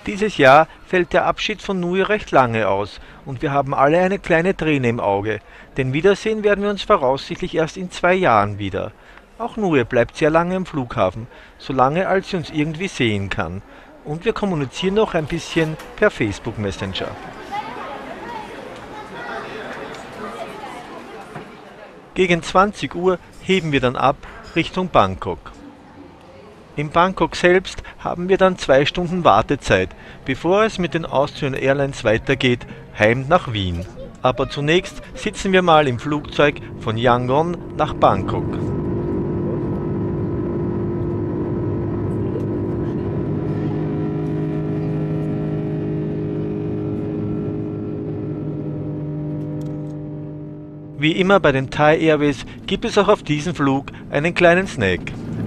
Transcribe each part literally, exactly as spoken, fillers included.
Dieses Jahr fällt der Abschied von Nui recht lange aus und wir haben alle eine kleine Träne im Auge, denn wiedersehen werden wir uns voraussichtlich erst in zwei Jahren wieder. Auch Nui bleibt sehr lange am Flughafen, so lange als sie uns irgendwie sehen kann. Und wir kommunizieren noch ein bisschen per Facebook Messenger. Gegen zwanzig Uhr heben wir dann ab Richtung Bangkok. In Bangkok selbst haben wir dann zwei Stunden Wartezeit, bevor es mit den Austrian Airlines weitergeht, heim nach Wien. Aber zunächst sitzen wir mal im Flugzeug von Yangon nach Bangkok. Wie immer bei den Thai Airways gibt es auch auf diesem Flug einen kleinen Snack.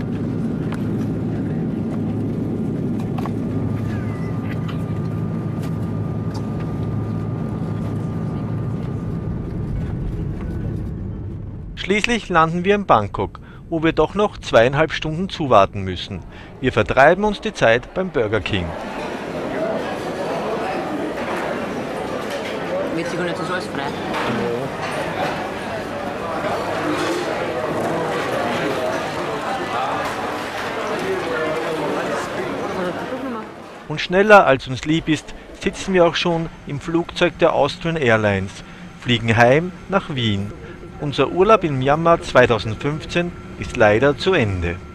Schließlich landen wir in Bangkok, wo wir doch noch zweieinhalb Stunden zuwarten müssen. Wir vertreiben uns die Zeit beim Burger King. Und schneller als uns lieb ist, sitzen wir auch schon im Flugzeug der Austrian Airlines, fliegen heim nach Wien. Unser Urlaub in Myanmar zweitausendfünfzehn ist leider zu Ende.